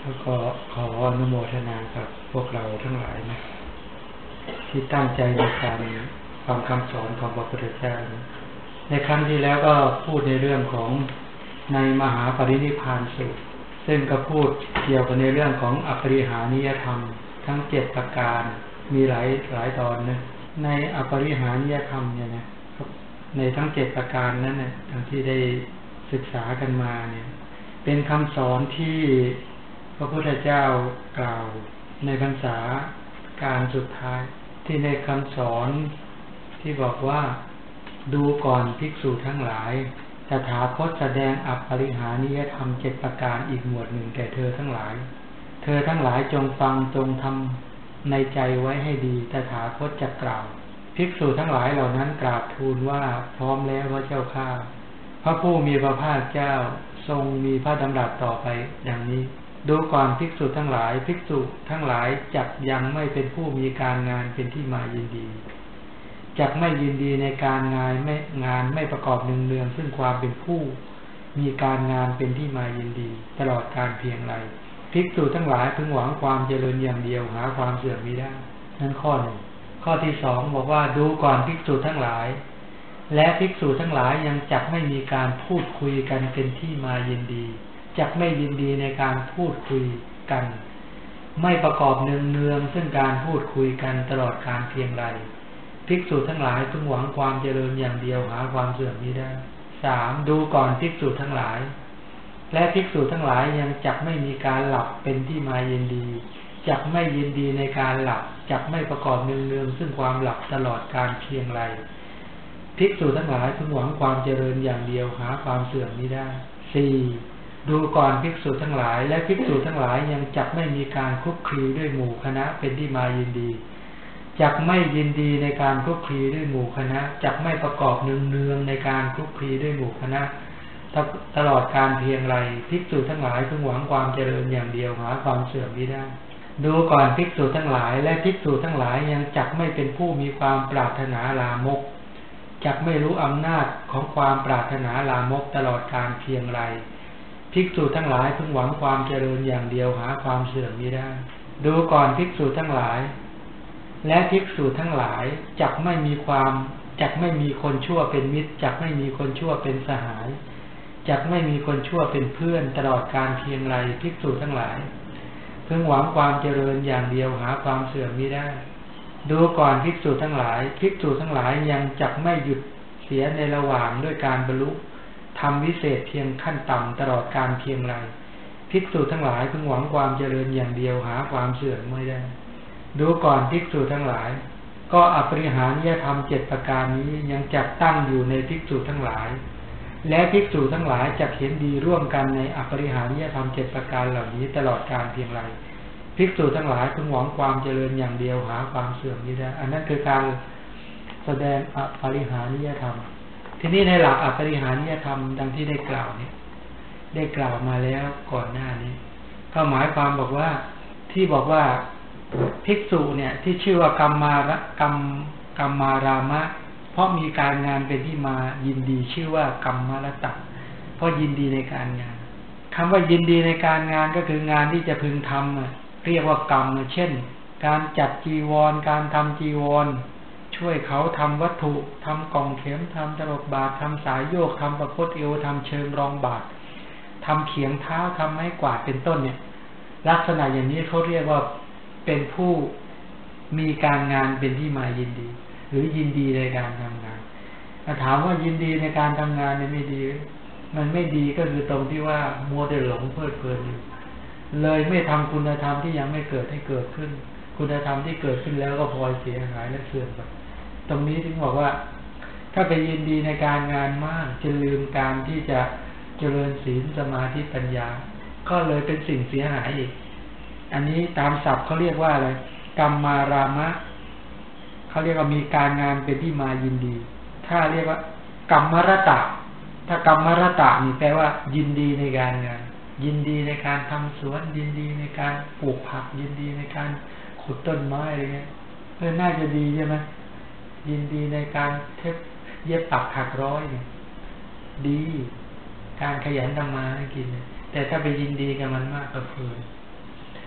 แล้วก็ขออนุโมทนากับพวกเราทั้งหลายนะที่ตั้งใจในการฟังคำสอนของพระพุทธเจ้าในครั้งที่แล้วก็พูดในเรื่องของในมหาปรินิพพานสูตรซึ่งก็พูดเกี่ยวกับในเรื่องของอปริหานิยธรรมทั้ง7ประการมีหลายตอนนะในอปริหานิยธรรมเนี่ยนะในทั้ง7ประการนั้นนะทั้งที่ได้ศึกษากันมาเนี่ยเป็นคำสอนที่พระพุทธเจ้ากล่าวในพรรษาการสุดท้ายที่ในคำสอนที่บอกว่าดูก่อนภิกษุทั้งหลายตถาคตแสดงอปริหานิยธรรม7ประการอีกหมวดหนึ่งแก่เธอทั้งหลายเธอทั้งหลายจงฟังจงทำในใจไว้ให้ดีตถาคตจะกล่าวภิกษุทั้งหลายเหล่านั้นกราบทูลว่าพร้อมแล้วพระเจ้าข้าพระผู้มีพระภาคเจ้าทรงมีพระดำรัสต่อไปดังนี้ดูก่อนภิกษุทั้งหลายภิกษุทั้งหลายจักยังไม่เป็นผู้มีการงานเป็นที่มายินดีจักไม่ยินดีในการงานไม่ประกอบเนืองซึ่งความเป็นผู้มีการงานเป็นที่มายินดีตลอดการเพียงไรภิกษุทั้งหลายพึงหวังความเจริญอย่างเดียวหาความเสื่อมมิได้นั่นข้อหนึ่งข้อที่สองบอกว่าดูก่อนภิกษุทั้งหลายและภิกษุทั้งหลายยังจักไม่มีการพูดคุยกันเป็นที่มายินดีจักไม่ยินดีในการพูดคุยกันไม่ประกอบเนืองซึ่งการพูดคุยกันตลอดการเพียงไรภิกษุทั้งหลายพึงหวังความเจริญอย่างเดียวหาความเสื่อมมิได้สามดูก่อนภิกษุทั้งหลายและภิกษุทั้งหลายยังจักไม่มีการหลับเป็นที่มายินดีจักไม่ยินดีในการหลับจักไม่ประกอบเนืองซึ่งความหลับตลอดการเพียงไรภิกษุทั้งหลายพึงหวังความเจริญอย่างเดียวหาความเสื่อมมิได้สี่ดูก่อนภิกษุทั้งหลายและภิกษุทั้งหลายยังจักไม่มีการคลุกคลีด้วยหมู่คณะเป็นที่มายินดีจักไม่ยินดีในการคลุกคลีด้วยหมู่คณะจักไม่ประกอบเนืองในการคลุกคลีด้วยหมู่คณะตลอดการเพียงไรภิกษุทั้งหลายพึงหวังความเจริญอย่างเดียวหาความเสื่อมมิได้ดูก่อนภิกษุทั้งหลายและภิกษุทั้งหลายยังจักไม่เป็นผู้มีความปรารถนาลามกจักไม่รู้อำนาจของความปรารถนาลามกตลอดการเพียงไรภิกษุทั้งหลายพึงหวังความเจริญอย่างเดียวหาความเสื่อมมิได้ดูก่อนภิกษุทั้งหลายและภิกษุทั้งหลายจักไม่มีคนชั่วเป็นมิตรจักไม่มีคนชั่วเป็นสหายจักไม่มีคนชั่วเป็นเพื่อนตลอดการเพียงไรภิกษุทั้งหลายพึงหวังความเจริญอย่างเดียวหาความเสื่อมมิได้ดูก่อนภิกษุทั้งหลายภิกษุทั้งหลายยังจักไม่หยุดเสียในระหว่างด้วยการบรรลุทำวิเศษเพียงขั้นต่ำตลอดการเพียงไรภิกษุทั้งหลายพึงหวังความเจริญอย่างเดียวหาความเสื่อมไม่ได้ดูก่อนภิกษุทั้งหลายก็อปริหานิยธรรม7ประการนี้ยังจักตั้งอยู่ในภิกษุทั้งหลายและภิกษุทั้งหลายจักเห็นดีร่วมกันในอปริหานิยธรรม7ประการเหล่านี้ตลอดการเพียงไรภิกษุทั้งหลายพึงหวังความเจริญอย่างเดียวหาความเสื่อมไม่ได้อันนั้นคือการแสดงอปริหานิยธรรมทีนี้ในหลักอปริหานิยธรรมดังที่ได้กล่าวนี้ได้กล่าวมาแล้วก่อนหน้านี้ก็หมายความบอกว่าที่บอกว่าภิกษุเนี่ยที่ชื่อว่ากรรมารามะเพราะมีการงานเป็นที่มายินดีชื่อว่ากรรมรตะเพราะยินดีในการงานคำว่ายินดีในการงานก็คืองานที่จะพึงทำเรียกว่ากรรมเช่นการจัดจีวรการทำจีวรช่วยเขาทำวัตถุทำกล่องเข็มทำตลกบาตรทำสายโยกทำประคตเอวทำเชิงรองบาตรทำเขียงเท้าทำไม้กวาดเป็นต้นเนี่ยลักษณะอย่างนี้เขาเรียกว่าเป็นผู้มีการงานเป็นที่มายินดีหรือยินดีในการทำงานถามว่ายินดีในการทำงานเนี่ยไม่ดีมันไม่ดีก็คือตรงที่ว่ามัวแต่หลงเพลิดเพลินอยู่เลยไม่ทำคุณธรรมที่ยังไม่เกิดให้เกิดขึ้นคุณธรรมที่เกิดขึ้นแล้วก็พลอยเสียหายและเสื่อมไปตรงนี้ถึงบอกว่าถ้าไปยินดีในการงานมากจะลืมการที่จะเจริญศีลสมาธิปัญญาก็เลยเป็นสิ่งเสียหายอีกอันนี้ตามศัพท์เขาเรียกว่าอะไรกรรมารามะเขาเรียกว่ามีการงานเป็นที่มายินดีถ้าเรียกว่ากรรมรตะถ้ากรรมรตะนี่แปลว่ายินดีในการงานยินดีในการทำสวนยินดีในการปลูกผักยินดีในการขุดต้นไม้อะไรเงี้ยน่าจะดีใช่ไหมยินดีในการเย็บปักถักร้อยเนี่ยดีการขยันทำมาหากินแต่ถ้าไปยินดีกับมันมากก็เพลิน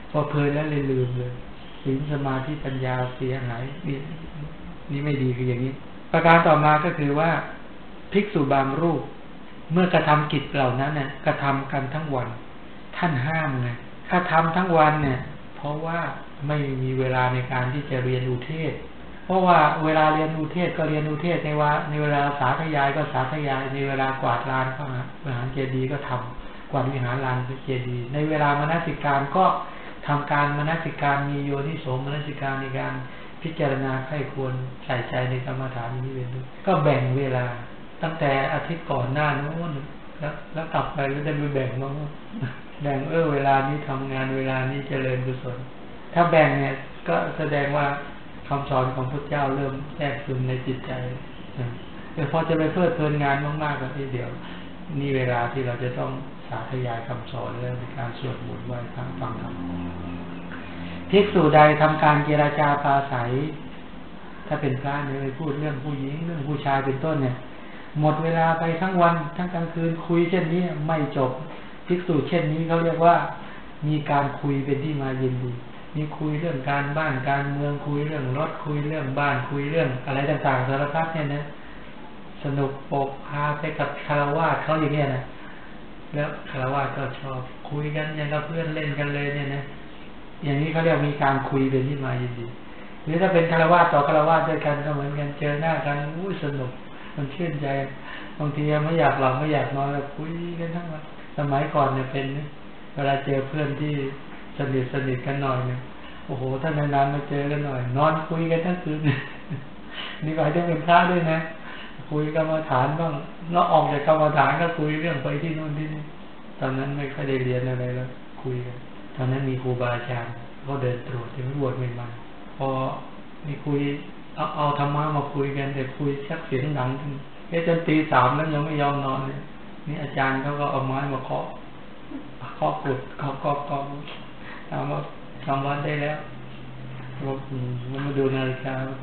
พอเพลินแล้วเลยลืมเลยศีลสมาธิปัญญาเสียหายนี่ไม่ดีคืออย่างนี้ประการต่อมาก็คือว่าภิกษุบางรูปเมื่อกระทำกิจเหล่านั้นเนี่ยกระทำกันทั้งวันท่านห้ามไงถ้าทำทั้งวันเนี่ยเพราะว่าไม่มีเวลาในการที่จะเรียนอุเทศเพราะว่าเวลาเรียนอุเทศก็เรียนอุเทศในเวลาสาธยายก็สาธยายในเวลากวาดลานก็วิหารเจดีย์ก็ทำกวาดวิหารลานเจดีย์ในเวลามนสิการก็ทำการมนสิการมีโยนิโสมนสิการในการพิจารณาใคร่ควรใส่ใจในกรรมฐานนี้เป็นก็แบ่งเวลาตั้งแต่อาทิตย์ก่อนหน้านู้นแล้วกลับไปก็จะไปแบ่งบ้างแบ่งเวลานี้ทำงานเวลานี้เจริญกุศลถ้าแบ่งเนี่ยก็แสดงว่าคำสอนของพระเจ้าเริ่มแทรกซึมในจิตใจแต่พอจะไปเพลิดเพลินงานมากๆก็เดี๋ยวนี่เวลาที่เราจะต้องสาธยายคำสอนเรื่องการสวดมนต์ไหว้พระฟังธรรมภิกษุใดทำการเจรจาปราศัยถ้าเป็นพระเนี่ยไปพูดเรื่องผู้หญิงเรื่องผู้ชายเป็นต้นเนี่ยหมดเวลาไปทั้งวันทั้งกลางคืนคุยเช่นนี้ไม่จบภิกษุเช่นนี้เขาเรียกว่ามีการคุยเป็นที่มายินดีมีคุยเรื่องการบ้านการเมืองคุยเรื่องรถคุยเรื่องบ้านคุยเรื่องอะไรต่างๆสารพัดเนี่ยนะสนุกปกพาไปกับคารวะเขาอย่างเงี้ยนะแล้วคารวะก็ชอบคุยกันอย่างกับเพื่อนเล่นกันเลยเนี่ยนะอย่างนี้เขาเรียกมีการคุยเป็นที่มายินดีหรือถ้าเป็นคารวะต่อคารวะด้วยกันก็เหมือนกันเจอหน้ากันสนุกมันชื่นใจบางทีไม่อยากหลับไม่อยากนอนแล้วคุยกันทั้งวันสมัยก่อนเนี่ยเป็นเวลาเจอเพื่อนที่สนิทกันหน่อยเนี่ยโอ้โหถ้านานๆมาเจอกันหน่อยนอนคุยกันทั้งคืนนี่ก็อาจจะเป็นพระด้วยนะคุยกรรมฐานบ้างแล้วออกจากกรรมฐานก็คุยเรื่องไปที่โน่นที่นี่ตอนนั้นไม่ค่อยได้เรียนอะไรแล้วคุยกันตอนนั้นมีครูบาอาจารย์ก็เดินตรวจถึงบวชใหม่ๆพอมีคุยเอาธรรมะมาคุยกันแต่คุยชักเสียงดังจนตี 3แล้วยังไม่ยอมนอนเลยนี่อาจารย์เขาก็เอาไม้มาเคาะกุดเคาะถามว่าทำวัดได้แล้วมันมาดูนาฬิกาตี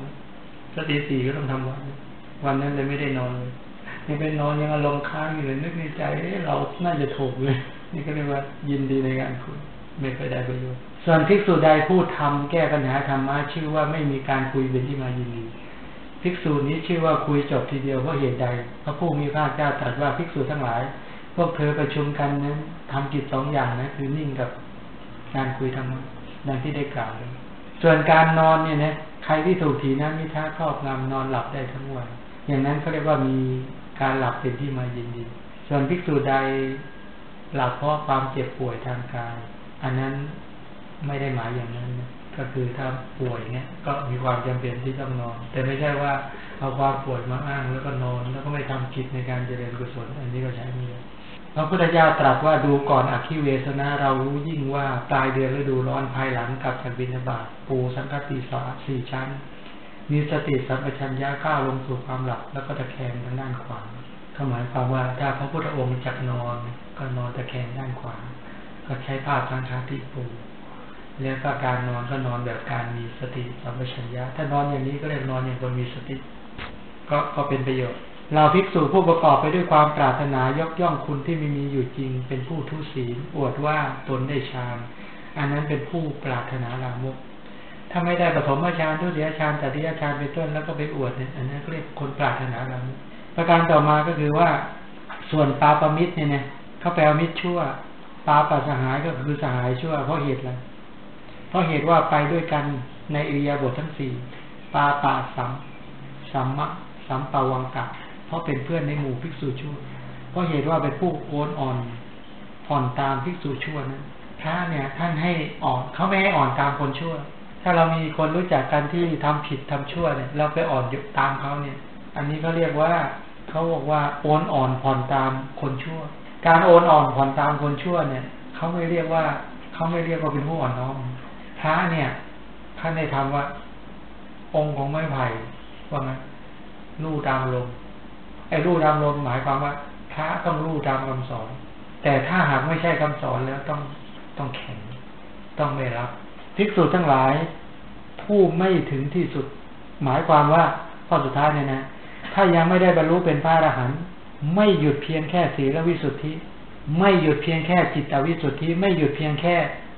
3ก็ตี 4ก็ต้องทำวัดวันนั้นเลยไม่ได้นอนเลยนี่ไปนอนยังอารมณ์ค้างอยู่เลยนึกในใจเราน่าจะถูกเลยนี่ก็เรียกว่ายินดีในการคุยไม่เคยได้ประโยชน์ส่วนภิกษุใดพูดธรรมแก้ปัญหาธรรมะชื่อว่าไม่มีการคุยเป็นที่มายินดีภิกษุนี้ชื่อว่าคุยจบทีเดียวเพราะเหตุใดพระผู้มีพระเจ้าตรัสว่าภิกษุทั้งหลายพวกเธอประชุมกันนั้นทำกิจ2อย่างนะคือนิ่งกับการคุยธรรมะดังที่ได้กล่าวเลยส่วนการนอนเนี่ยนะใครที่ถูกถีนมิทะครอบงำนอนหลับได้ทั้งวันอย่างนั้นเขาเรียกว่ามีการหลับเป็นที่มายินดีส่วนภิกษุใดหลับเพราะความเจ็บป่วยทางกายอันนั้นไม่ได้หมายอย่างนั้นนะก็คือถ้าป่วยเนี่ยก็มีความจำเป็นที่ต้องนอนแต่ไม่ใช่ว่าเอาความป่วยมาอ้างแล้วก็นอนแล้วก็ไม่ทำกิจในการเจริญกุศลอันนี้ก็ใช้ไม่ได้พระพุทธเจ้าตรัสว่าดูก่อนอคิเวสนะเรารู้ยิ่งว่าปลายเดือนฤดูร้อนภายหลังกลับจากบิณฑบาตปูสังฆติสา4 ชั้นมีสติสัมปชัญญะก้าวลงสู่ความหลับแล้วก็ตะแคงทางด้านขวาหมายความว่าถ้าพระพุทธองค์จักนอนก็นอนตะแคงด้านขวาก็ใช้ผ้าสังฆติปูแล้วก็การนอนก็นอนแบบการมีสติสัมปชัญญะถ้านอนอย่างนี้ก็เรียกนอนอย่างคนมีสติก็เป็นประโยชน์เราภิกษุผู้ประกอบไปด้วยความปรารถนายกย่องคุณที่ไม่มีอยู่จริงเป็นผู้ทุศีลอวดว่าตนได้ฌานอันนั้นเป็นผู้ปรารถนาลามกถ้าไม่ได้ปฐมฌานทุติยฌานตติยฌานเป็นต้นแล้วก็ไปอวดเนี่ยอันนั้นเรียกคนปรารถนาลามกประการต่อมาก็คือว่าส่วนปาปมิตรเนี่ยเขาแปลมิตรชั่วปาปสหายก็คือสหายชั่วเพราะเหตุอะไรเพราะเหตุว่าไปด้วยกันในอิริยาบถทั้ง4ปาปาสัมปาวังกะเพราะเป็นเพื่อนในหมู่ภิกษุชั่วเพราะเหตุว่าเป็นผู้โอนอ่อนผ่อนตามภิกษุชั่วนั้นพระเนี่ยท่านให้อ่อนเขาไม่ให้อ่อนตามคนชั่วถ้าเรามีคนรู้จักกันที่ทำผิดทำชั่วเนี่ยเราไปอ่อนตามเขาเนี่ยอันนี้เขาเรียกว่าเขาบอกว่าโอนอ่อนผ่อนตามคนชั่วการโอนอ่อนผ่อนตามคนชั่วเนี่ยเขาไม่เรียกว่าเป็นผู้อ่อนน้อมพระเนี่ยท่านได้ทำว่าองค์ของไม้ไผ่ว่าไงลู่ตามลมไอ้ลู่ตามลมหมายความว่าพระต้องลู่ตามคำสอนแต่ถ้าหากไม่ใช่คำสอนแล้วต้องแข็งต้องไม่รับภิกษุทั้งหลายผู้ไม่ถึงที่สุดหมายความว่าข้อสุดท้ายเนี่ยนะถ้ายังไม่ได้บรรลุเป็นพระอรหันต์ไม่หยุดเพียงแค่ศีลวิสุทธิไม่หยุดเพียงแค่จิตวิสุทธิไม่หยุดเพียงแค่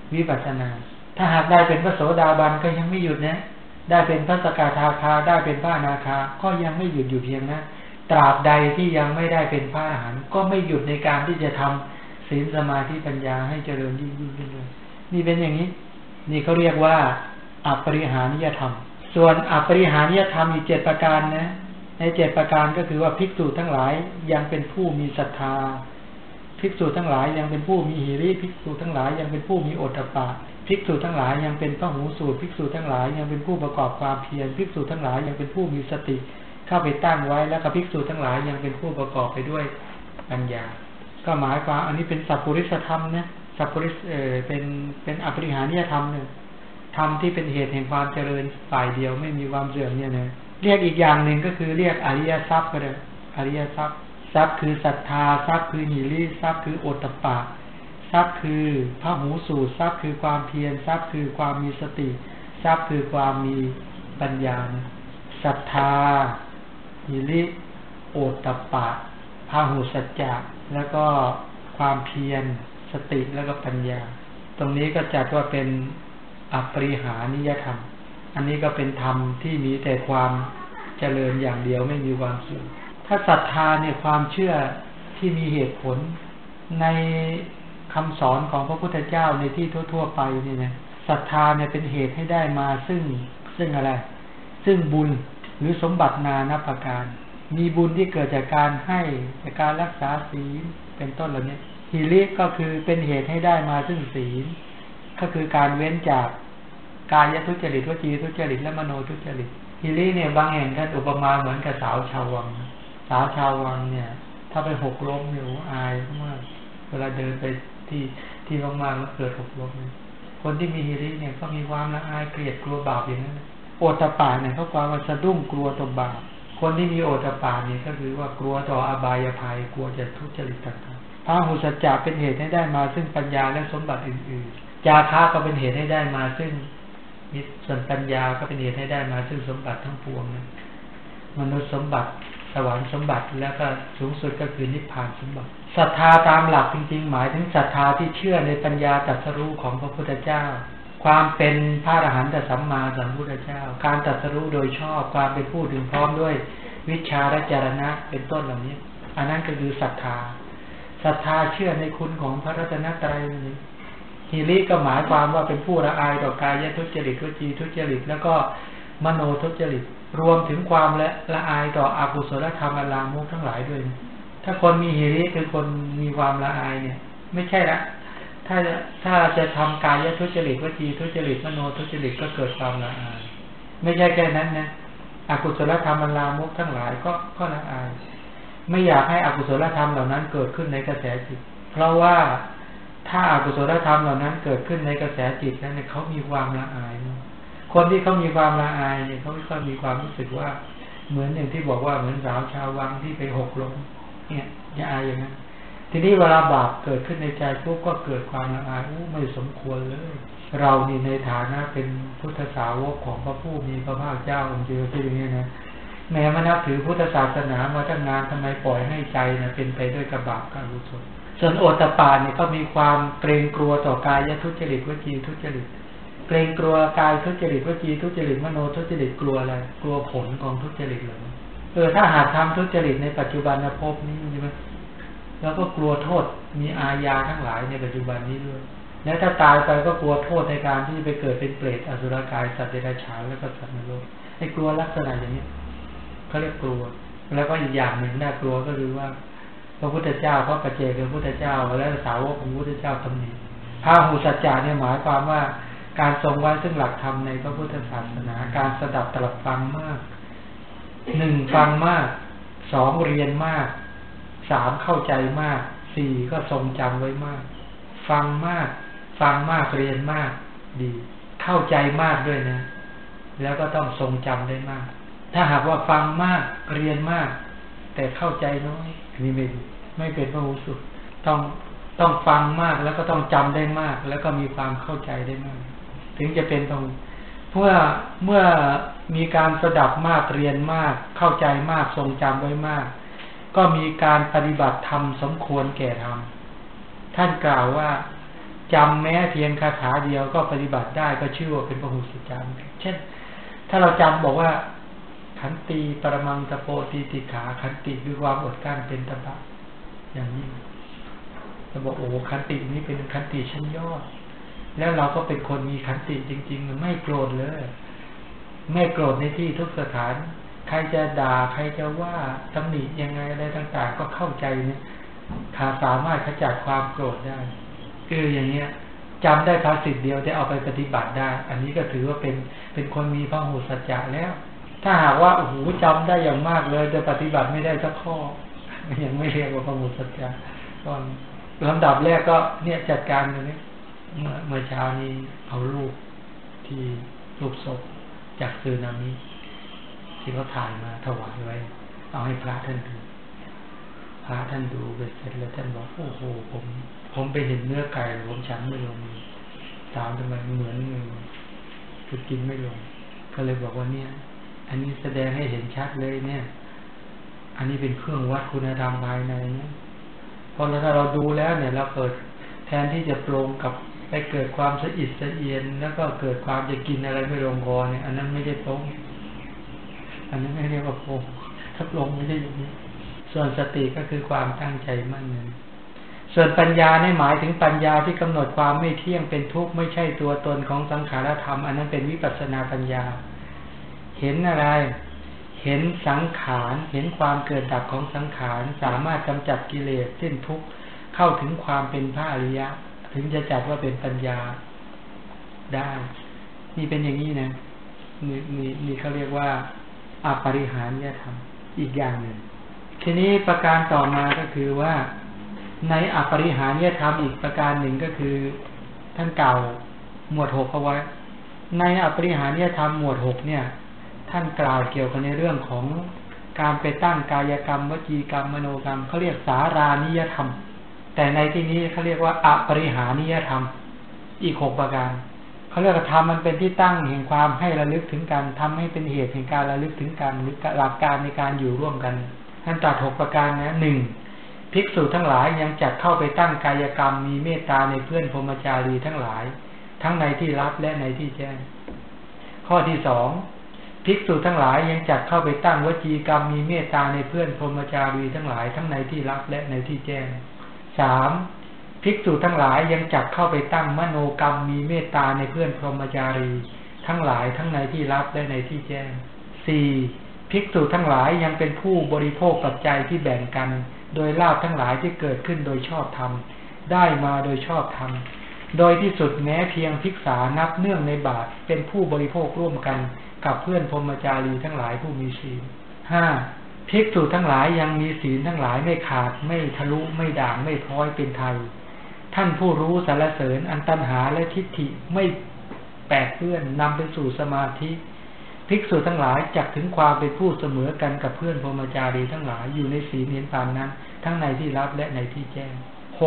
วิปัสสนาถ้าหากได้เป็นพระโสดาบันก็ยังไม่หยุดนะได้เป็นพระสกทาคาได้เป็นพระอนาคาก็ยังไม่หยุดอยู่เพียงนะตราบใดที่ยังไม่ได้เป็นพระอรหันต์ก็ไม่หยุดในการที่จะทำศีลสมาธิปัญญาให้เจริญยิ่งขึ้นเลยนี่เป็นอย่างนี้นี่เขาเรียกว่าอปริหานิยธรรมส่วนอปริหานิยธรรมอีก7ประการนะใน7ประการก็คือว่าภิกษุทั้งหลายยังเป็นผู้มีศรัทธาภิกษุทั้งหลายยังเป็นผู้มีหิริภิกษุทั้งหลายยังเป็นผู้มีโอตตัปปะภิกษุทั้งหลายยังเป็นพหูสูตรภิกษุทั้งหลายยังเป็นผู้ประกอบความเพียรภิกษุทั้งหลายยังเป็นผู้มีสติเข้าไปตั้งไว้แล้วก็ภิกษุทั้งหลายยังเป็นผู้ประกอบไปด้วยปัญญาก็หมายความอันนี้เป็นสัพพุริสธรรมนะสัพพุริสเป็นอปริหานิยธรรมเนี่ยธรรมที่เป็นเหตุแห่งความเจริญฝ่ายเดียวไม่มีความเสื่อมเนี่ยนะเรียกอีกอย่างหนึ่งก็คือเรียกอริยทรัพย์ก็ได้อริยทรัพย์ทรัพย์คือศรัทธาทรัพย์คือหิริทรัพย์คือโอตตัปปะทรัพย์คือพหูสูตรทรัพย์คือความเพียรทรัพย์คือความมีสติทรัพย์คือความมีปัญญาศรัทธาหิริโอตตัปปะพหูสัจจะแล้วก็ความเพียรสติแล้วก็ปัญญาตรงนี้ก็จัดว่าเป็นอปริหานิยธรรมอันนี้ก็เป็นธรรมที่มีแต่ความเจริญอย่างเดียวไม่มีความเสื่อมถ้าศรัทธาเนี่ยความเชื่อที่มีเหตุผลในคำสอนของพระพุทธเจ้าในที่ทั่วๆไปนี่นะศรัทธาเนี่ยเป็นเหตุให้ได้มาซึ่งอะไรซึ่งบุญหรือสมบัตินานับประการมีบุญที่เกิดจากการให้จากการรักษาศีลเป็นต้นเหล่านี้หิริก็คือเป็นเหตุให้ได้มาซึ่งศีลก็คือการเว้นจากกายทุจริตวจีทุจริตและมโนทุจริตหิริเนี่ยบางแห่งท่านอุปมาเหมือนกับสาวชาววังสาวชาววังเนี่ยถ้าไปหกล้มอยู่อายมากเวลาเดินไปที่มากๆแล้วเกิดหกล้มคนที่มีหิริเนี่ยก็มีความละอายเกลียดกลัวบาปอย่างนั้นโอตตัปปะเนี่ยเขาความว่าสะดุ้งกลัวต่อบาปคนที่มีโอตตัปปะเนี่ยก็คือว่ากลัวต่ออบายภัยกลัวจะทุจริตต่างๆพหุสัจจะเป็นเหตุให้ได้มาซึ่งปัญญาและสมบัติอื่นๆจาคะก็เป็นเหตุให้ได้มาซึ่งส่วนปัญญาก็เป็นเหตุให้ได้มาซึ่งสมบัติทั้งปวงนะมนุษย์สมบัติสวรรค์สมบัติแล้วก็สูงสุดก็คือนิพพานสมบัติศรัทธาตามหลักจริงๆหมายถึงศรัทธาที่เชื่อในปัญญาตรัสรู้ของพระพุทธเจ้าความเป็นพระอรหันตสัมมาสัมพุทธเจ้าการตรัสรู้โดยชอบความเป็นผู้ถึงพร้อมด้วยวิชาและจรณะเป็นต้นเหล่านี้อันนั้นก็คือศรัทธาเชื่อในคุณของพระรัตนตรัยนี้หิริก็หมายความว่าเป็นผู้ละอายต่อกายทุจริตวจีทุจริตแล้วก็มโนทุจริตรวมถึงความละอายต่ออกุศลธรรมลามกทั้งหลายด้วยนะถ้าคนมีหิริคือคนมีความละอายเนี่ยไม่ใช่ละถ้าจะทำกายทุจริตวจีทุจริตมโนทุจริตก็เกิดความละอายไม่ใช่แค่นั้นนะอกุศลธรรมลามกทั้งหลายก็ละอายไม่อยากให้อกุศลธรรมเหล่านั้นเกิดขึ้นในกระแสจิตเพราะว่าถ้าอกุศลธรรมเหล่านั้นเกิดขึ้นในกระแสจิตนั้นเขามีความละอายคนที่เขามีความละอายเนี่ยเขาไม่ค่อยมีความรู้สึกว่าเหมือนอย่างที่บอกว่าเหมือนสาวชาววังที่ไปหกล้มเนี่ยอย่าอายอย่างนั้นทีนี้เวลาบาปเกิดขึ้นในใจพวกก็เกิดความละอายไม่สมควรเลยเรานี่ในฐานะเป็นพุทธสาวกของพระผู้มีพระภาคเจ้าองค์เดียวที่อย่างนี้นะแม้มานับถือพุทธศาสนามาตั้งนานทำไมปล่อยให้ใจนะเป็นไปด้วยกบาปอกุศลส่วนโอตตัปปะเนี่ยก็มีความเกรงกลัวต่อกายทุจริตวจีทุจริตเกรงกลัวกายทุจริตวจีทุจริตมโนทุจริตกลัวอะไรกลัวผลของทุจริตเหล่านี้ถ้าหากทำทุจริตในปัจจุบันภพนี้ใช่ไหมแล้วก็กลัวโทษมีอาญาทั้งหลายในปัจจุบันนี้ด้วยและถ้าตายไปก็กลัวโทษในการที่ไปเกิดเป็นเปรตอสุรกายสัตว์เดรัจฉานแล้วก็สัตว์นรกให้กลัวลักษณะอย่างนี้เขาเรียกกลัวแล้วก็อีกอย่างหนึ่งน่ากลัวก็คือว่าพระพุทธเจ้าพระปัจเจกพระพุทธเจ้าและสาวกของพระพุทธเจ้าตำหนิพหุสัจจะเนี่ยหมายความว่าการทรงไว้ซึ่งหลักธรรมในพระพุทธศาสนาการสดับตรับฟังมาก1ฟังมาก2เรียนมาก3เข้าใจมาก4ก็ทรงจำไว้มากฟังมากเรียนมากดีเข้าใจมากด้วยนะแล้วก็ต้องทรงจำได้มากถ้าหากว่าฟังมากเรียนมากแต่เข้าใจน้อยนี่ไม่เป็นพหุสูตรต้องฟังมากแล้วก็ต้องจำได้มากแล้วก็มีความเข้าใจได้มากถึงจะเป็นตรงเมื่อมีการสดับมากเรียนมากเข้าใจมากทรงจำไว้มากก็มีการปฏิบัติธรรมสมควรแก่ธรรมท่านกล่าวว่าจำแม้เพียงคาถาเดียวก็ปฏิบัติได้ก็ชื่อว่าเป็นพหุสัจจะเช่นถ้าเราจำบอกว่าขันติปรมังตโปตีติขาขันติคือความอดกลั้นเป็นตบะอย่างนี้เราบอกโอ้ขันตินี้เป็นขันติชั้นยอดแล้วเราก็เป็นคนมีขันติจริงๆไม่โกรธเลยไม่โกรธในที่ทุกสถานใครจะด่าใครจะว่าตำหนิยังไงอะไรต่างๆก็เข้าใจเนี่ยขาสามารถขจัดความโกรธได้อย่างเงี้ยจำได้ภาษิตเดียวจะเอาไปปฏิบัติได้อันนี้ก็ถือว่าเป็นคนมีพหุสัจจะแล้วถ้าหากว่าโอ้โหจำได้อย่างมากเลยแต่ปฏิบัติไม่ได้สักข้อยังไม่เรียกว่าพหุสัจจะก่อนลำดับแรกก็เนี่ยจัดการตรงนี้เมื่อเช้านี้เอารูปที่รูปศพจากซึนามิที่เขาถ่ายมาถวายไว้เอาให้พระท่านดูพระท่านดูไปเสร็จแล้วท่านบอกโอ้โหผมไปเห็นเนื้อไก่ผมฉันไม่ลงถามทำไมเหมือนคือกินไม่ลงก็เลยบอกว่าเนี่ยอันนี้แสดงให้เห็นชัดเลยเนี่ยอันนี้เป็นเครื่องวัดคุณธรรมภายในเนี่ยพอถ้าเราดูแล้วเนี่ยเราเกิดแทนที่จะปรงกับไปเกิดความสะอิดสะเอียนแล้วก็เกิดความจะกินอะไรไม่ลงคอเนี่ยอันนั้นไม่ได้ปรงอันนั้นไม่เรียกว่าปรงถ้าปรงไม่ใช่อย่างนี้ส่วนสติก็คือความตั้งใจมั่นนึงส่วนปัญญาเนี่ยหมายถึงปัญญาที่กำหนดความไม่เที่ยงเป็นทุกข์ไม่ใช่ตัวตนของสังขารธรรมอันนั้นเป็นวิปัสสนาปัญญาเห็นอะไรเห็นสังขารเห็นความเกิดดับของสังขารสามารถกำจัดกิเลสสิ้นทุกข์เข้าถึงความเป็นพระอริยะถึงจะจัดว่าเป็นปัญญาได้นี่เป็นอย่างนี้นะนี่เขาเรียกว่าอปริหานิยธรรมอีกอย่างหนึ่งทีนี้ประการต่อมาก็คือว่าในอปริหานิยธรรมอีกประการหนึ่งก็คือท่านกล่าวหมวด 6เอาไว้ในอปริหานิยธรรมหมวด 6เนี่ยท่านกล่าวเกี่ยวกับในเรื่องของการไปตั้งกายกรรมวจีกรรมมโนกรรมเขาเรียกสารานิยธรรมแต่ในที่นี้เขาเรียกว่าอปริหานิยธรรมอีก6ประการเขาเรียกว่าธรรมมันเป็นที่ตั้งแห่งความให้ระลึกถึงกันทำให้เป็นเหตุแห่งการระลึกถึงกันหรือหลักการในการอยู่ร่วมกันท่านตรัส6ประการนะ1ภิกษุทั้งหลายยังจัดเข้าไปตั้งกายกรรมมีเมตตาในเพื่อนพรหมจารีทั้งหลายทั้งในที่ลับและในที่แจ้งข้อที่2ภิกษุทั้งหลายยังจัดเข้าไปตั้งวจีกรรมมีเมตตาในเพื่อนพรหมจารีทั้งหลายทั้งในที่ลับและในที่แจ้ง3ภิกษุทั้งหลายยังจัดเข้าไปตั้งมโนกรรมมีเมตตาในเพื่อนพรหมจารีทั้งหลายทั้งในที่ลับและในที่แจ้ง4ภิกษุทั้งหลายยังเป็นผู้บริโภคปัจจัยที่แบ่งกันโดยลาภทั้งหลายที่เกิดขึ้นโดยชอบธรรมได้มาโดยชอบธรรมโดยที่สุดแม้เพียงภิกษานับเนื่องในบาตรเป็นผู้บริโภคร่วมกันกับเพื่อนพรหมจารีทั้งหลายผู้มีศีล5ภิกษุทั้งหลายยังมีศีลทั้งหลายไม่ขาดไม่ทะลุไม่ด่างไม่พร้อยเป็นไทยท่านผู้รู้สรรเสริญอันตัณหาและทิฏฐิไม่แปดเปื้อนนำไปสู่สมาธิภิกษุทั้งหลายจักถึงความเป็นผู้เสมอกันกับเพื่อนพรหมจารีทั้งหลายอยู่ในศีลเห็นปานนั้นทั้งในที่ลับและในที่แจ้ง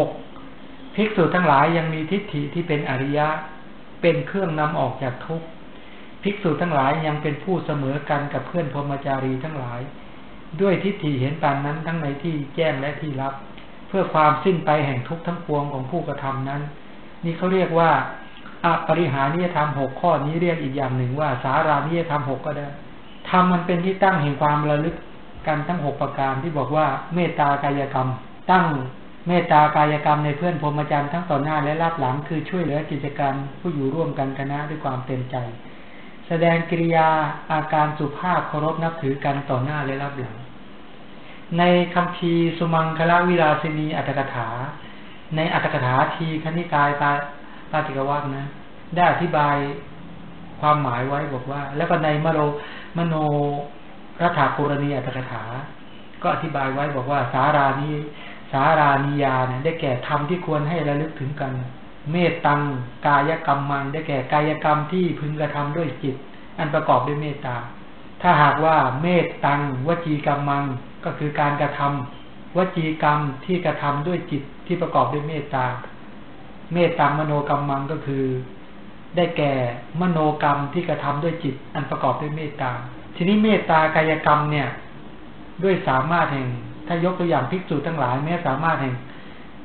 6ภิกษุทั้งหลายยังมีทิฏฐิที่เป็นอริยะเป็นเครื่องนำออกจากทุกข์ภิกษุทั้งหลายยังเป็นผู้เสมอกันกับเพื่อนพรหมจารีทั้งหลายด้วยทิฏฐิเห็นปานนั้นทั้งในที่แจ้งและที่ลับเพื่อความสิ้นไปแห่งทุกข์ทั้งปวงของผู้กระทำนั้นนี่เขาเรียกว่าอปริหานิยธรรม6ข้อนี้เรียกอีกอย่างหนึ่งว่าสารานิยธรรม6ก็ได้ธรรมมันเป็นที่ตั้งแห่งความระลึกกันทั้ง6ประการที่บอกว่าเมตตากายกรรมตั้งเมตตากายกรรมในเพื่อนพรหมจรรย์ทั้งต่อหน้าและรับหลังคือช่วยเหลือกิจการผู้อยู่ร่วมกันคณะด้วยความเต็มใจแสดงกิริยาอาการสุภาพเคารพนับถือกันต่อหน้าและรับหลังในคัมภีร์สุมังคลวิลาสินีอัตถกถาในอัตถกถาทีคณิกายปาติกวรรคนะได้อธิบายความหมายไว้บอกว่าแล้วก็ในมโนรัฐกุรณีอัตถกถาก็อธิบายไว้บอกว่าสารานิยาเนี่ยได้แก่ธรรมที่ควรให้ระลึกถึงกันเมตตังกายกรรมมังได้แก่กายกรรมที่พึงกระทำด้วยจิตอันประกอบด้วยเมตตาถ้าหากว่าเมตตังวจีกรรมมังก็คือการกระทำวจีกรรมที่กระทำด้วยจิตที่ประกอบด้วยเมตตาเมตตังมโนกรรมมังก็คือได้แก่มโนกรรมที่กระทำด้วยจิตอันประกอบด้วยเมตตาทีนี้เมตตากายกรรมเนี่ยด้วยสามารถแห่งถ้ายกตัวอย่างภิกษุทั้งหลายแม้สามารถแห่ง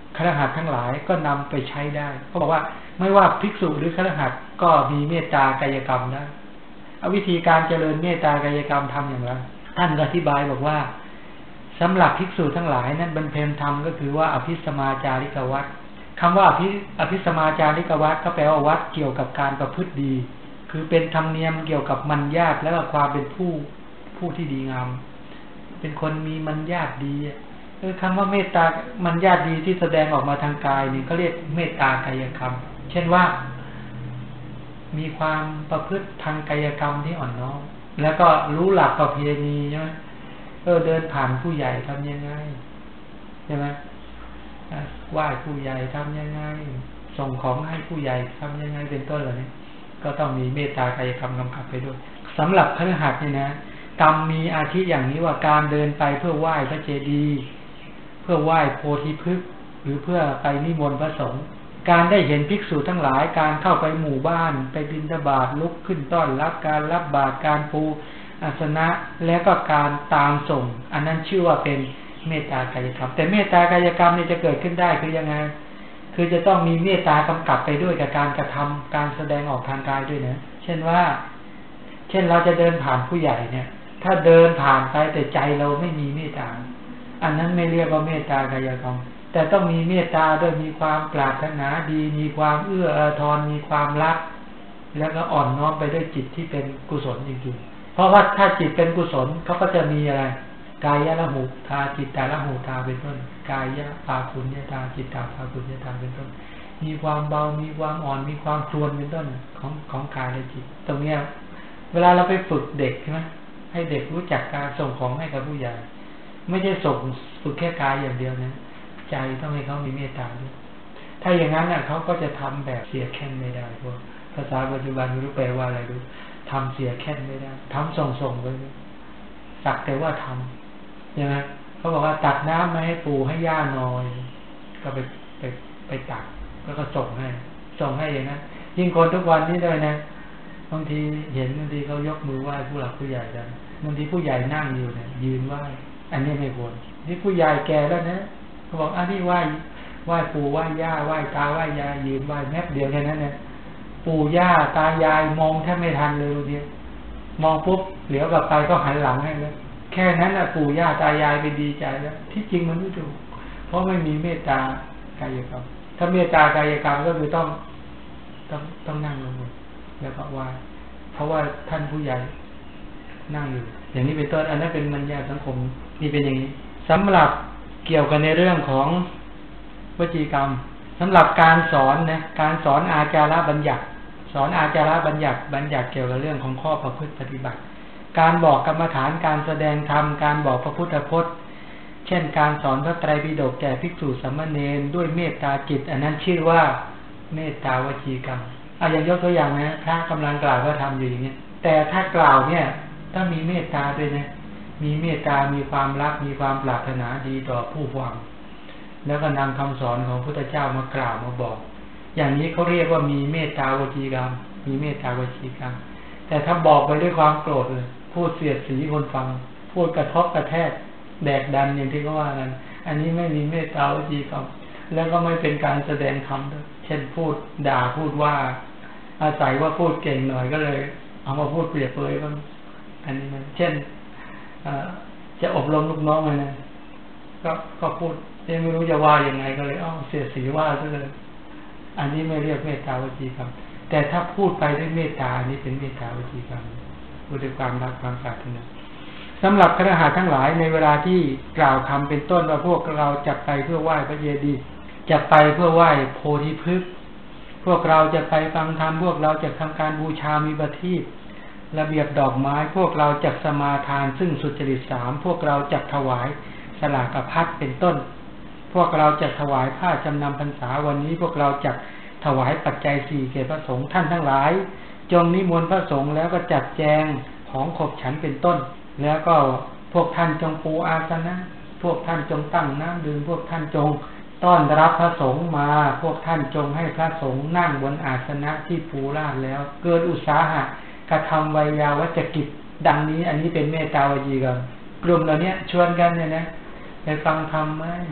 คฤหัสถ์ทั้งหลายก็นำไปใช้ได้เขาบอกว่าไม่ว่าภิกษุหรือคฤหัสถ์ก็มีเมตตากายกรรมได้เอาวิธีการเจริญเมตตากายกรรมทำอย่างไรท่านอธิบายบอกว่าสำหรับภิกษุทั้งหลายนั้นบรรเพ็ญธรรมก็คือว่าอภิสมาจาริกวัตรคำว่าอภิสมาจาริกวัตรก็แปลว่าวัดเกี่ยวกับการประพฤติดีคือเป็นธรรมเนียมเกี่ยวกับมัญญาตและความเป็นผู้ที่ดีงามเป็นคนมีมัญญาตดีคำว่าเมตตามัญญาตดีที่แสดงออกมาทางกายนี่เขาเรียกเมตตากายกรรมเช่นว่ามีความประพฤติทางกายกรรมที่อ่อนน้อมแล้วก็รู้หลักประเพณีใช่ไหมเดินผ่านผู้ใหญ่ทำยังไงใช่ไหมไหว้ผู้ใหญ่ทำยังไงส่งของให้ผู้ใหญ่ทำยังไงเป็นต้นเหล่านี้ก็ต้องมีเมตตากายกรรมกำกับไปด้วยสำหรับพฤหัสเนี่ยนะกรรมมีอาทิอย่างนี้ว่าการเดินไปเพื่อไหว้พระเจดีย์เพื่อไหว้โพธิพฤกษ์หรือเพื่อไปนิมนต์พระสงฆ์การได้เห็นภิกษุทั้งหลายการเข้าไปหมู่บ้านไปบิณฑบาตลุกขึ้นต้อนรับการรับบาตรการปูอาสนะและก็การตามส่งอันนั้นชื่อว่าเป็นเมตตากายกรรมแต่เมตตากายกรรมนี่จะเกิดขึ้นได้คือยังไงคือจะต้องมีเมตตากำกับไปด้วยกับการกระทำการแสดงออกทางกายด้วยนะเช่นเราจะเดินผ่านผู้ใหญ่เนี่ยถ้าเดินผ่านไปแต่ใจเราไม่มีเมตตาอันนั้นไม่เรียกว่าเมตตากายกรรมแต่ต้องมีเมตตาด้วยมีความปรารถนาดีมีความเอื้ออาทรมีความรักแล้วก็อ่อนน้อมไปด้วยจิตที่เป็นกุศลจริงๆเพราะว่าถ้าจิตเป็นกุศลเขาก็จะมีอะไรกายละหุทาจิตตาละหุทาเป็นต้นกายะปาคุญญตาจิตตาปาคุญญตาเป็นต้นมีความเบามีความอ่อนมีความคลวนเป็นต้นของกายและจิตตรงเนี้ยเวลาเราไปฝึกเด็กใช่ไหมให้เด็กรู้จักการส่งของให้กับผู้ใหญ่ไม่ใช่ส่งฝึกแค่กายอย่างเดียวนะใจต้องให้เขามีเมตตาด้วยถ้าอย่างนั้นน่ะเขาก็จะทำแบบเสียแค่นไม่ได้เพราะภาษาปัจจุบันไม่รู้แปลว่าอะไรดูทำเสียแค่นไม่ได้ทำส่งไปสักแต่ว่าทำใช่ไหมเขาบอกว่าตักน้ำมาให้ปู่ให้ย่าหน่อยก็ไปตักแล้วก็ส่งให้อย่างนั้นยิ่งคนทุกวันนี้เลยนะบางทีเห็นบางทีเขายกมือไหว้ผู้หลักผู้ใหญ่กันบางทีผู้ใหญ่นั่งอยู่เนี่ยยืนไหว้อันนี้ไม่ควรนี่ผู้ใหญ่แก่แล้วนะเขาบอกอันนี้ไหว้ปู่ไหว้ย่าไหว้ตาไหว้ยายยืนไหว้แมบเดียวแค่นั้นเนี่ยปู่ย่าตายายมองแทบไม่ทันเลยทีมองปุ๊บเหลียวกลับไปก็หันหลังให้แล้วแค่นั้นน่ะปู่ย่าตายายไปดีใจแล้วที่จริงมันไม่ถูกเพราะไม่มีเมตตากายกรรมถ้าเมตตากายกรรมก็คือต้องนั่งลงแล้วก็ไหว้เพราะว่าท่านผู้ใหญ่นั่งอยู่อย่างนี้เป็นต้นอันนั้นเป็นมัญญาสังคมนี่เป็นอย่างนี้สำหรับเกี่ยวกันในเรื่องของวจีกรรมสำหรับการสอนนะการสอนอาจาระบัญญัติสอนอาจาระบัญญัติเกี่ยวกับเรื่องของข้อประพฤติปฏิบัติการบอกกรรมฐานการแสดงธรรมการบอกพระพุทธพจน์เช่นการสอนพระไตรปิฎกแก่ภิกษุสามเณรด้วยเมตตาจิตอันนั้นชื่อว่าเมตตาวจีกรรมอย่างยกตัวอย่างนะถ้ากำลังกล่าวว่าทำอยู่อย่างนี้แต่ถ้ากล่าวเนี่ยต้องมีเมตตาด้วยนะมีเมตตามีความรักมีความปรารถนาดีต่อผู้ฟังแล้วก็นำคำสอนของพระพุทธเจ้ามากล่าวมาบอกอย่างนี้เขาเรียกว่ามีเมตตาวจีกรรมมีเมตตาวจีกรรมแต่ถ้าบอกไปด้วยความโกรธเลยพูดเสียดสีคนฟังพูดกระทบกระแทกแดกดันอย่างที่เขาว่ากันอันนี้ไม่มีเมตตาวจีกรรมแล้วก็ไม่เป็นการแสดงธรรมด้วยเช่นพูดด่าพูดว่าอาศัยว่าพูดเก่งหน่อยก็เลยเอามาพูดเปรียบเปรยบ้างอันนี้มันเช่นจะอบรมลูกน้องไงนะก็พูดไม่รู้จะว่ายังไงก็เลยเสียสีว่าซะเลยอันนี้ไม่เรียกเมตตาวจีกรรมแต่ถ้าพูดไปด้วยเมตตานี้เป็นเมตตาวจีกรรมพูดด้วยความรักความปรารถนาสำหรับคฤหัสถ์ทั้งหลายในเวลาที่กล่าวคำเป็นต้นว่าพวกเราจะไปเพื่อไหว้พระเจดีย์จะไปเพื่อไหว้โพธิพฤกษ์พวกเราจะไปฟังธรรมพวกเราจะทำการบูชามีประทีประเบียบดอกไม้พวกเราจัดสมาทานซึ่งสุจริต3พวกเราจัดถวายสลากภัตเป็นต้นพวกเราจัดถวายผ้าจำนำพรรษาวันนี้พวกเราจัดถวายปัจจัย4แก่พระสงฆ์ท่านทั้งหลายจงนิมนต์พระสงฆ์แล้วก็จัดแจงของขบฉันเป็นต้นแล้วก็พวกท่านจงปูอาสนะพวกท่านจงตั้งน้ำดื่มพวกท่านจงต้อนรับพระสงฆ์มาพวกท่านจงให้พระสงฆ์นั่งบนอาสนะที่ปูราดแล้วเกิดอุตสาหะกระทำวิยาวัจกิจดังนี้อันนี้เป็นเมตตาวจีกรรมกลุ่มเหล่านี้ชวนกันเนี่ยนะไปฟังธรรมไหมเนี่ย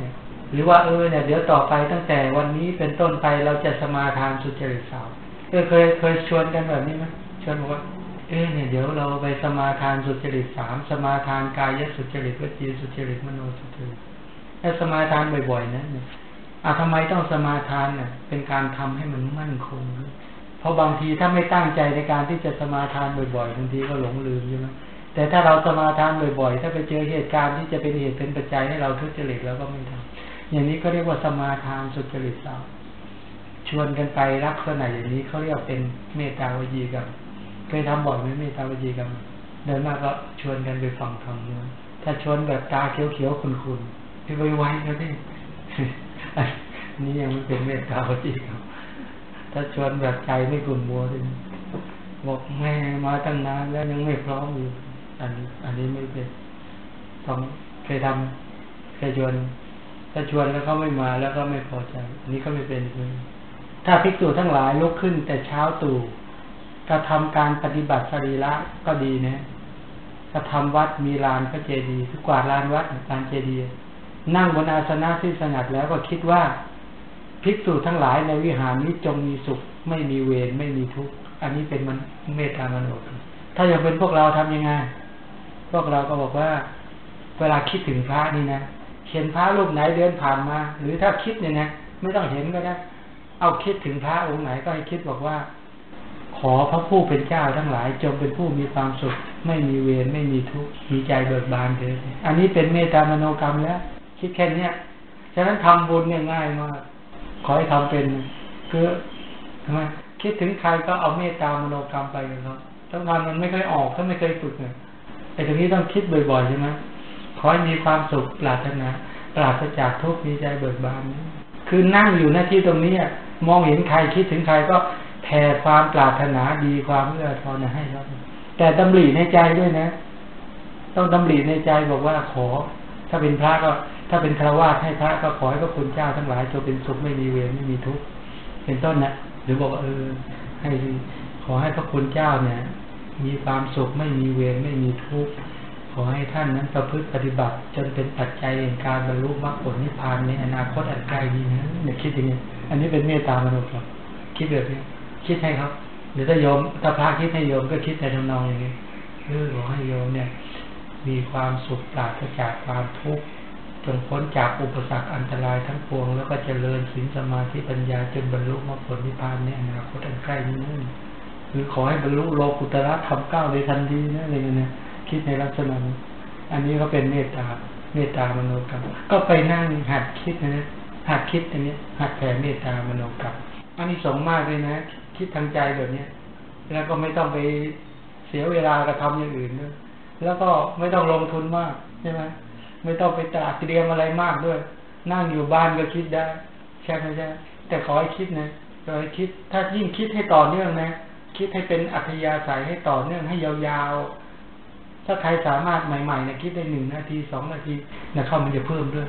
หรือว่าเนี่ยเดี๋ยวต่อไปตั้งแต่วันนี้เป็นต้นไปเราจะสมาทานสุจริต3เคยชวนกันแบบนี้ไหมชวนบอกว่าเนี่ยเดี๋ยวเราไปสมาทานสุจริต3สมาทานกายสุจริตวจีสุจริตมโนสุจริตถ้าสมาทานบ่อยๆนะทำไมต้องสมาทานเนี่ยเป็นการทำให้มันมั่นคงเพราะบางทีถ้าไม่ตั้งใจในการที่จะสมาทานบ่อยๆบางทีก็หลงลืมใช่ไหมแต่ถ้าเราสมาทานบ่อยๆถ้าไปเจอเหตุการณ์ที่จะเป็นเหตุเป็นปัจจัยให้เราทุจริตแล้วก็ไม่ทำอย่างนี้ก็เรียกว่าสมาทานสุจริตชวนกันไปลักษณะอย่างนี้เขาเรียกเป็นเมตตาวจีกรรมเคยทำบ่อยไหมเมตตาวจีกรรมเดินมาก็ชวนกันไปฟังธรรมเนี่ยถ้าชวนแบบตาเขียวๆขุ่นๆไปไวๆแล้วนี่ นี่ยังไม่เป็นเมตตาวจีกรรมถ้าชวนแบบใจไม่ขุ่นมัวเลยบอกแม่มาตั้งนานแล้วยังไม่พร้อมอยู่อันนี้ไม่เป็นต้องเคยทำเคยชวนถ้าชวนแล้วเขาไม่มาแล้วก็ไม่พอใจอันนี้ก็ไม่เป็นเลยถ้าภิกษุทั้งหลายลุกขึ้นแต่เช้าตู่กระทำการปฏิบัติสรีระก็ดีนะกระทำวัดมีลานพระเจดีย์คือกวาดลานวัดลานเจดีย์นั่งบนอาสนะที่สงัดแล้วก็คิดว่าภิกษุทั้งหลายในวิหารนี้จงมีสุขไม่มีเวรไม่มีทุกข์อันนี้เป็นมันเมตตามโนกรรมถ้าอย่างเป็นพวกเราทำยังไงพวกเราก็บอกว่าเวลาคิดถึงพระนี่นะเห็นพระรูปไหนเดินผ่านมาหรือถ้าคิดเนี่ยนะไม่ต้องเห็นก็ได้เอาคิดถึงพระองค์ไหนก็ให้คิดบอกว่าขอพระผู้เป็นเจ้าทั้งหลายจงเป็นผู้มีความสุขไม่มีเวรไม่มีทุกข์มีใจเบิกบานเถิดอันนี้เป็นเมตตามโนกรรมแล้วคิดแค่นี้ฉะนั้นทำบุญเนี่ยง่ายมากขอให้ทำเป็นคือทำไมคิดถึงใครก็เอาเมตตามโนกรรมไปกันครับทั้งวันมันไม่เคยออกถ้าไม่เคยฝึกเนี่ยแต่ตรงนี้ต้องคิดบ่อยๆใช่ไหมขอให้มีความสุขปรารถนาปราศจากทุกข์มีใจเบิกบานคือนั่งอยู่หน้าที่ตรงนี้มองเห็นใครคิดถึงใครก็แผ่ความปรารถนาดีความเอื้อทอนให้ครับแต่ดำริในใจด้วยนะต้องดำริในใจบอกว่าขอถ้าเป็นพระก็ถ้าเป็นฆราวาสให้พระก็ขอให้พระคุณเจ้าทั้งหลายจงเป็นสุขไม่มีเวรไม่มีทุกข์เป็นต้นนะหรือบอกว่าให้ขอให้พระคุณเจ้าเนี่ยมีความสุขไม่มีเวรไม่มีทุกข์ขอให้ท่านนั้นประพฤติปฏิบัติจนเป็นปัจจัยแห่งการบรรลุมรรคผลนิพพานในอนาคตอันไกลนี้นะเนี่ยคิดอย่างนี้อันนี้เป็นเมตตามนุษย์ครับคิดแบบนี้คิดให้ครับหรือถ้าโยมถ้าพระคิดให้โยมก็คิดในทำนองอย่างนี้ขอให้โยมเนี่ยมีความสุขปราศจากความทุกข์จนพ้นจากอุปสรรคอันตรายทั้งปวงแล้วก็เจริญศีลสมาธิปัญญาจนบรรลุมรรคผลนิพพานในอนาคตอันใกล้นี้นั่นหรือขอให้บรรลุโลกุตระธรรม9ในทันทีนะอะไรเงี้ยคิดในลักษณะนี้อันนี้ก็เป็นเมตตามโนกรรมก็ไปนั่งหัดคิดนะหัดคิดอย่างนี้หัดแผ่เมตตามโนกรรมอันนี้สงมากเลยนะคิดทางใจแบบนี้แล้วก็ไม่ต้องไปเสียเวลากระทำอย่างอื่นด้วยแล้วก็ไม่ต้องลงทุนมากใช่ไหมไม่ต้องไปตระเตรียมอะไรมากด้วยนั่งอยู่บ้านก็คิดได้ใช่ไหมใช่แต่ขอให้คิดนะขอให้คิดถ้ายิ่งคิดให้ต่อเนื่องนะคิดให้เป็นอัธยาศัยให้ต่อเนื่องให้ยาวๆถ้าใครสามารถใหม่ๆนะคิดได้1 นาที2 นาทีนะเข้ามันจะเพิ่มด้วย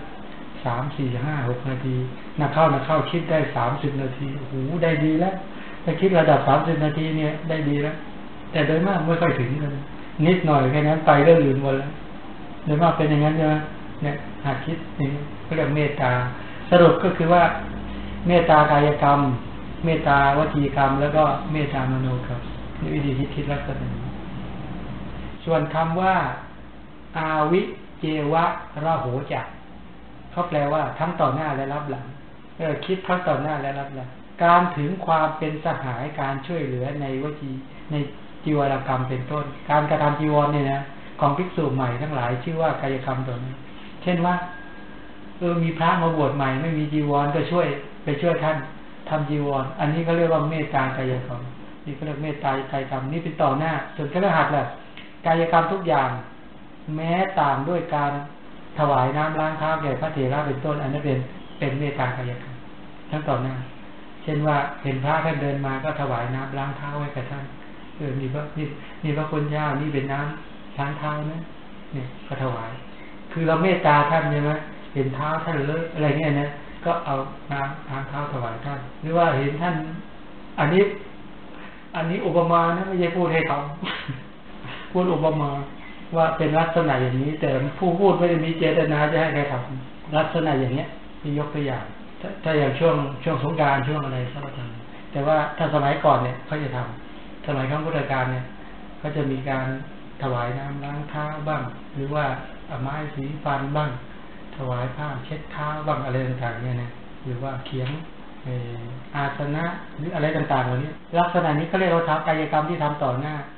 3 4 5 6 นาทีนะเข้าคิดได้30 นาทีโอ้โหได้ดีแล้วถ้าคิดระดับ30 นาทีเนี่ยได้ดีแล้วแต่โดยมากไม่ค่อยถึงกันนิดหน่อยแค่นั้นไปเรื่องอื่นหมดแล้วโดยมากเป็นอย่างนั้นใช่ไหมเนี่ยหากคิดนี่ก็เรียกเมตตาสรุปก็คือว่าเมตตากายกรรมเมตตาวจีกรรมแล้วก็เมตตามโนกรรมนี่วิธีคิดลักษณะส่วนคำว่าอาวิเจวะระโหจักเขาแปลว่าทั้งต่อหน้าและรับหลังคิดทั้งต่อหน้าและรับหลังการถึงความเป็นสหายการช่วยเหลือในวจีในจีวรกรรมเป็นต้นการกระทำจีวรเนี่ยนะของภิกษุใหม่ทั้งหลายชื่อว่ากายกรรมตัวนี้เช่นว่ามีพระมาบวชใหม่ไม่มีจีวรก็ไปช่วยท่านทำจีวรอันนี้เขาเรียกว่าเมตตากายกรรมนี่เขาเรียกเมตตากายกรรมนี่เป็นต่อหน้าส่วนคฤหัสถ์แหละกายกรรมทุกอย่างแม้ต่างด้วยการถวายน้ำล้างเท้าแก่พระเถระเป็นต้นอันนั้นเป็นเมตตากายกรรมทั้งต่อหน้าเช่นว่าเห็นพระท่านเดินมาก็ถวายน้ำล้างเท้าให้กับท่านมีพระคุณเจ้านี่เป็นน้ำล้างเท้านะเนี่ยก็ถวายคือเราเมตตาท่านใช่ไหมเห็นเท้าท่านเลอะอะไรเงี้ยนะก็เอาน้ำล้างเท้าถวายท่านหรือว่าเห็นท่านอันนี้อุปมานะไม่ใช่พูดให้เขาพูดอุปมาว่าเป็นลักษณะอย่างนี้แต่ผู้พูดไม่ได้มีเจตนาจะให้ใครทำลักษณะอย่างเนี้ยที่ยกตัวอย่างถ้าอย่างช่วงสงกรานต์ช่วงอะไรเขาก็ทำแต่ว่าถ้าสมัยก่อนเนี่ยเขาจะทำสมัยครั้งพุทธกาลเนี่ยเขาจะมีการถวายน้ำล้างเท้าบ้างหรือว่าไม้สีฟันบ้างถวายผ้าเช็ดเท้าบ้างอะไรต่างๆเนี่ยนะหรือว่าเขียงอาสนะหรืออะไรต่างๆเหล่านี้ลักษณะนี้เขาเรียกว่าทำกายกรรมที่ทำต่อหน้า